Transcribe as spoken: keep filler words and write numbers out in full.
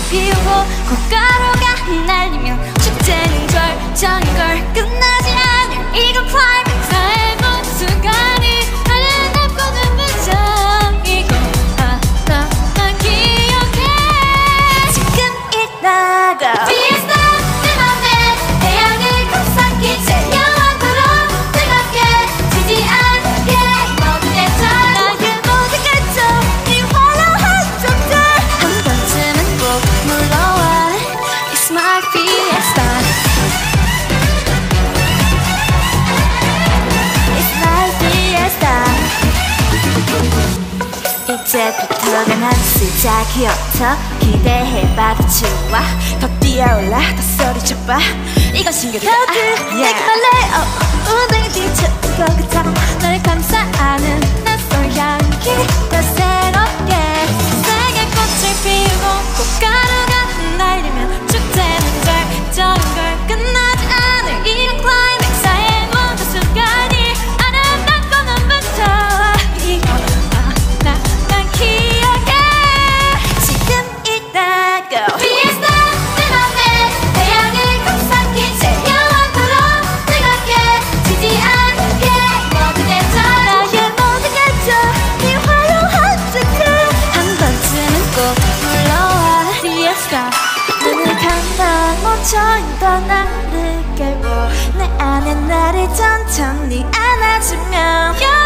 피우고 꽃가루가 흩날리면 축제는 절정인 걸 끝나지 않을 이건 클라이맥스의 모든 순간이 아름답고는 무정이고 아, 너만 기억해 지금 이따가 Fiesta 내 맘에 태양을 감싸기째 영원토록 뜨겁게 지지 않게 모든 애정 나의 모든 감정 네 화려한 점들 한 번쯤은 꼭 물러와 It's my fiesta It's my fiesta 이제부터가 난 시작이었어 기대해봐도 좋아 더 뛰어올라 더 소리쳐봐 이건 신기하다 내가 말래 운명이 뒤처진 것 같아 널 감싸안은 낯선 향기 더 새롭게 세계 꽃을 피우고 꽃가루가 흩날리면 축제는 절정인 걸 끝나지 않을 이런 클라이맥스의 모든 순간이 아름답고 눈부셔 이거 아, 나만 기억해 지금 이따가 Fiesta 내 맘에 태양을 감싸기째 영원토록 뜨겁게 지지 않게 모든 애정 나의 모든 감정 네 화려한 색들 한 번쯤은 꼭 물러와 Fiesta 눈을 감아 멈춰있던 나를 깨워 내 안에 나를 천천히 안아주면